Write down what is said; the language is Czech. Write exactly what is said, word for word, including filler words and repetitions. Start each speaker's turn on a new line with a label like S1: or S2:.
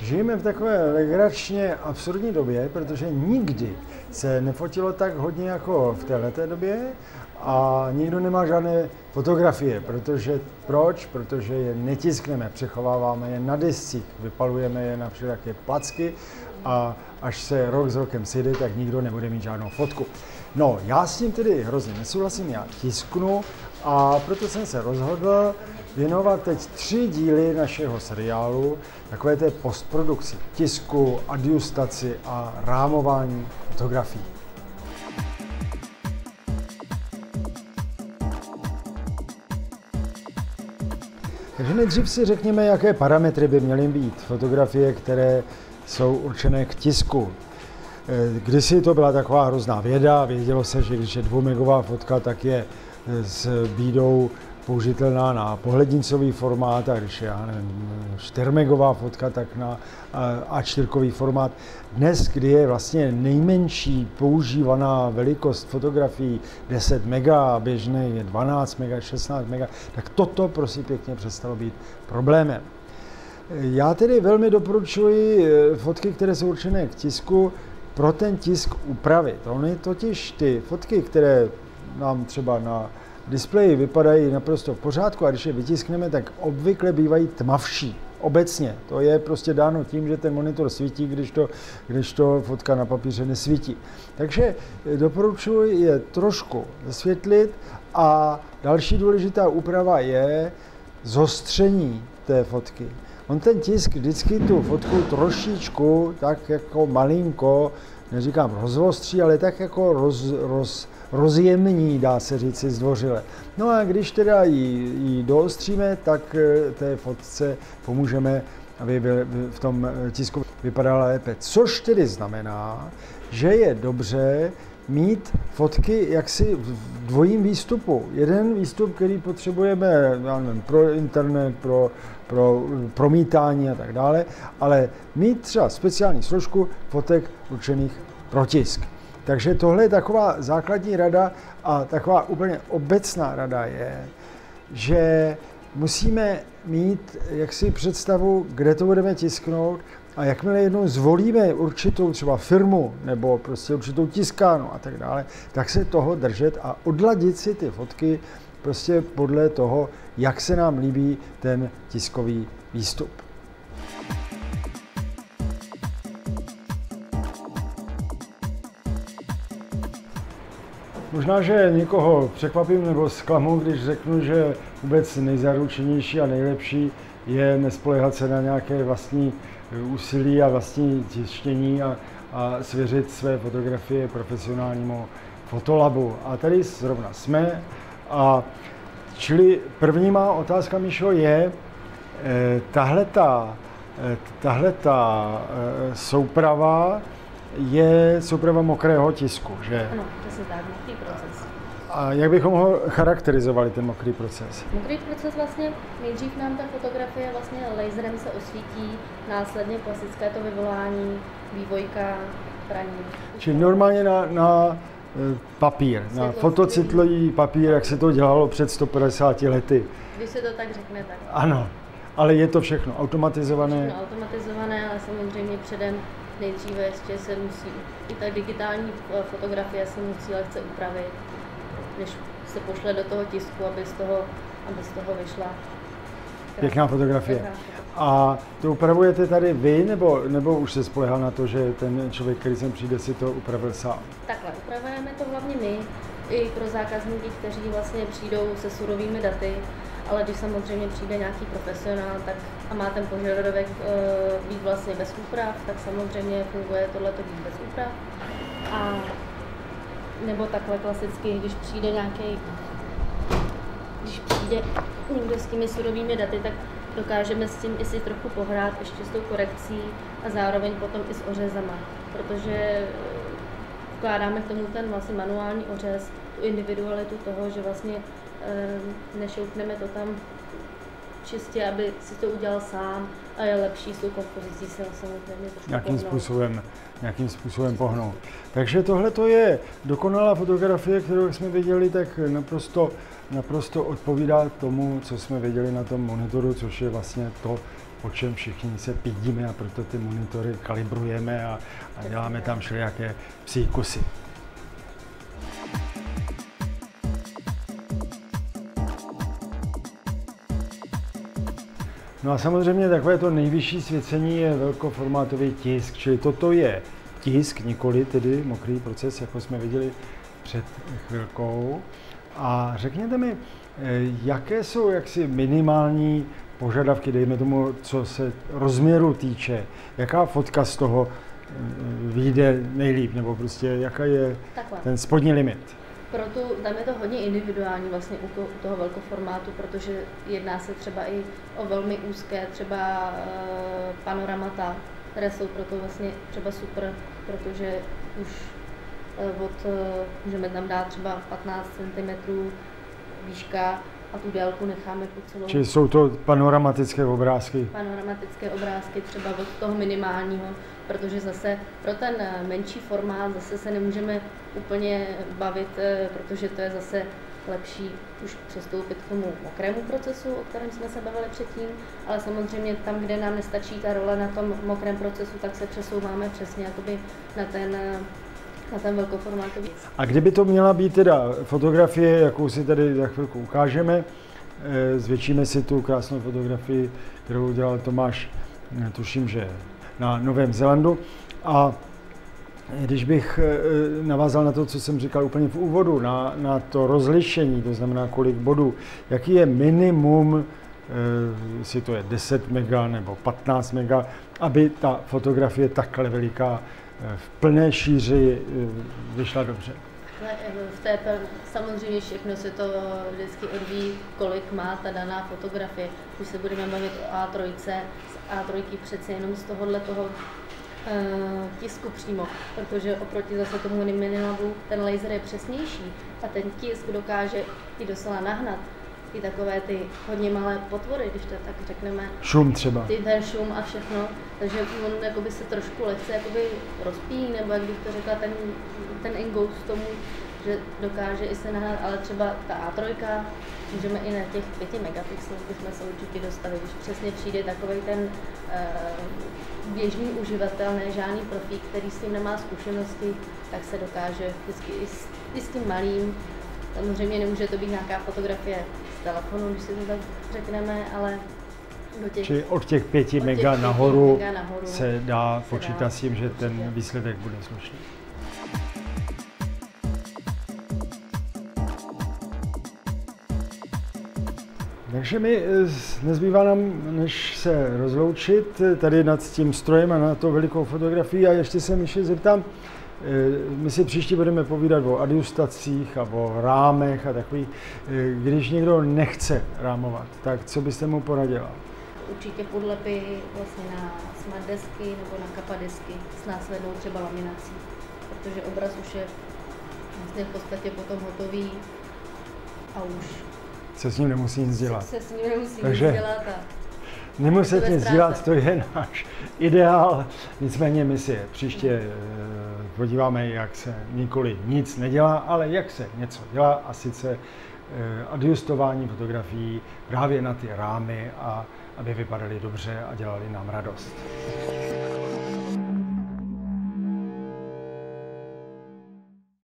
S1: Žijeme v takové legračně absurdní době, protože nikdy se nefotilo tak hodně jako v této době a nikdo nemá žádné fotografie, protože proč? Protože je netiskneme, přechováváme je na discích, vypalujeme je na všelijaké placky a až se rok s rokem sejde, tak nikdo nebude mít žádnou fotku. No, já s tím tedy hrozně nesouhlasím, já tisknu a proto jsem se rozhodl věnovat teď tři díly našeho seriálu takové té postprodukci, tisku, adjustaci a rámování fotografií. Takže nejdřív si řekněme, jaké parametry by měly být fotografie, které jsou určené k tisku. Kdysi to byla taková hrozná věda, vědělo se, že když je dvoumegová fotka, tak je s bídou použitelná na pohlednicový formát, a když je, já nevím, čtyřmegová fotka, tak na á čtyřkový formát. Dnes, kdy je vlastně nejmenší používaná velikost fotografií deset mega, běžný je dvanáct mega, šestnáct mega, tak toto prosím pěkně přestalo být problémem. Já tedy velmi doporučuji fotky, které jsou určené k tisku, pro ten tisk upravit. Ony totiž ty fotky, které nám třeba na displeji vypadají naprosto v pořádku a když je vytiskneme, tak obvykle bývají tmavší. Obecně. To je prostě dáno tím, že ten monitor svítí, když to, když to fotka na papíře nesvítí. Takže doporučuji je trošku zasvětlit a další důležitá úprava je zostření té fotky. On ten tisk vždycky tu fotku trošičku, tak jako malinko, neříkám rozostří, ale tak jako roz, roz, rozjemní, dá se říci zdvořile. No a když teda ji, ji doostříme, tak té fotce pomůžeme, aby v tom tisku vypadala lépe. Což tedy znamená, že je dobře mít fotky jaksi v dvojím výstupu. Jeden výstup, který potřebujeme, já nevím, pro internet, pro, pro promítání a tak dále, ale mít třeba speciální složku fotek určených pro tisk. Takže tohle je taková základní rada a taková úplně obecná rada je, že musíme mít jaksi představu, kde to budeme tisknout a jakmile jednou zvolíme určitou třeba firmu nebo prostě určitou tiskárnu a tak dále, tak se toho držet a odladit si ty fotky prostě podle toho, jak se nám líbí ten tiskový výstup. Možná, že někoho překvapím nebo zklamu, když řeknu, že vůbec nejzaručenější a nejlepší je nespoléhat se na nějaké vlastní úsilí a vlastní tištění a, a svěřit své fotografie profesionálnímu fotolabu. A tady zrovna jsme. A čili první má otázka, Míšo, je eh, tahleta, eh, tahleta eh, souprava je souprava mokrého tisku, že?
S2: Ano, přesně tak, mokrý proces.
S1: A jak bychom ho charakterizovali, ten mokrý proces?
S2: Mokrý proces vlastně, nejdřív nám ta fotografie vlastně laserem se osvítí, následně klasické to vyvolání, vývojka, praní.
S1: Čili normálně na, na papír, na fotocitlový papír, jak se to dělalo před sto padesáti lety.
S2: Když se to tak řekne, tak.
S1: Ano, ale je to všechno automatizované?
S2: Všechno automatizované, ale samozřejmě předem nejdříve ještě se musí, i ta digitální fotografie se musí lehce upravit, než se pošle do toho tisku, aby z toho, aby z toho vyšla
S1: pěkná fotografie. A to upravujete tady vy, nebo, nebo už se spolehá na to, že ten člověk, který sem přijde, si to upravil sám?
S2: Takhle, upravujeme to hlavně my, i pro zákazníky, kteří vlastně přijdou se surovými daty, ale když samozřejmě přijde nějaký profesionál tak, a má ten požadavek e, být vlastně bez úprav, tak samozřejmě funguje tohleto být bez úprav. A nebo takhle klasicky, když přijde nějaký, když přijde někdo s těmi surovými daty, tak dokážeme s tím i si trochu pohrát ještě s tou korekcí a zároveň potom i s ořezama, protože vkládáme k tomu ten vlastně manuální ořez, tu individualitu toho, že vlastně e, nešoupneme to tam čistě, aby si to udělal sám a je lepší s tou kompozicí se samozřejmě trošku
S1: nějakým
S2: pohnout.
S1: způsobem, nějakým způsobem pohnout. Takže tohle to je dokonalá fotografie, kterou jsme viděli, tak naprosto, naprosto odpovídá tomu, co jsme viděli na tom monitoru, což je vlastně to, po čem všichni se pídíme a proto ty monitory kalibrujeme a, a děláme tam všelijaké psí kusy. No a samozřejmě takové to nejvyšší svěcení je velkoformátový tisk, čili toto je tisk, nikoli tedy mokrý proces, jako jsme viděli před chvilkou. A řekněte mi, jaké jsou jaksi minimální požadavky, dejme tomu, co se rozměru týče, jaká fotka z toho vyjde nejlíp, nebo prostě jaká je
S2: Takhle.
S1: ten spodní limit?
S2: Proto tam je to hodně individuální vlastně u toho, u toho velkoformátu, protože jedná se třeba i o velmi úzké třeba e, panoramata, které jsou proto vlastně třeba super, protože už e, od, e, můžeme tam dát třeba patnáct centimetrů výška a tu délku necháme po celou.
S1: Čili jsou to panoramatické obrázky?
S2: Panoramatické obrázky třeba od toho minimálního, protože zase pro ten menší formát zase se nemůžeme úplně bavit, protože to je zase lepší už přestoupit k tomu mokrému procesu, o kterém jsme se bavili předtím, ale samozřejmě tam, kde nám nestačí ta role na tom mokrém procesu, tak se přesouváme přesně jakoby na ten na ten velkoformátový.
S1: A kdyby to měla být teda fotografie, jakou si tady za chvilku ukážeme, zvětšíme si tu krásnou fotografii, kterou udělal Tomáš, tuším, že na Novém Zélandu. A když bych navázal na to, co jsem říkal úplně v úvodu, na, na to rozlišení, to znamená kolik bodů, jaký je minimum, jestli to je deset mega nebo patnáct mega, aby ta fotografie takhle veliká v plné šíři vyšla dobře.
S2: V té, samozřejmě všechno se to vždycky odvíjí, kolik má ta daná fotografie. Když se budeme bavit o á tři, z á tři přece jenom z tohohle toho uh, tisku přímo, protože oproti zase tomu Minilabu ten laser je přesnější a ten tisk dokáže i docela nahnat i takové ty hodně malé potvory, když to tak řekneme.
S1: Šum třeba.
S2: Ty, ten šum a všechno, takže on jakoby se trošku lehce jakoby rozpíjí, nebo jak bych to řekla, ten, ten ingous tomu, že dokáže i se nahrát, ale třeba ta á tři, můžeme i na těch pěti megapixelů bychom se určitě dostali, když přesně přijde takový ten uh, běžný uživatel, ne žádný profík, který s tím nemá zkušenosti, tak se dokáže vždycky i s, i s tím malým. Samozřejmě nemůže to být nějaká fotografie z telefonu, když si to tak řekneme, ale do těch,
S1: Čili od těch pěti
S2: od
S1: mega,
S2: těch pěti
S1: nahoru,
S2: mega nahoru
S1: se dá
S2: se
S1: počítat
S2: dá,
S1: s tím, že
S2: určitě.
S1: ten výsledek bude slušný. Takže mi nezbývá nám, než se rozloučit tady nad tím strojem a na to velikou fotografii. A ještě se Míši zeptám, my si příště budeme povídat o adjustacích a o rámech a takových. Když někdo nechce rámovat, tak co byste mu poradila?
S2: Určitě podlepy vlastně na smart desky nebo na kappa desky s následnou třeba laminací, protože obraz už je vlastně v podstatě potom hotový a už
S1: se s ním nemusí nic dělat.
S2: Se s ním nemusí
S1: Takže
S2: nic dělat a
S1: nemuset nic dělat, to je náš ideál. Nicméně my si příště podíváme, jak se nikoli nic nedělá, ale jak se něco dělá, a sice adjustování fotografií právě na ty rámy, a aby vypadaly dobře a dělali nám radost.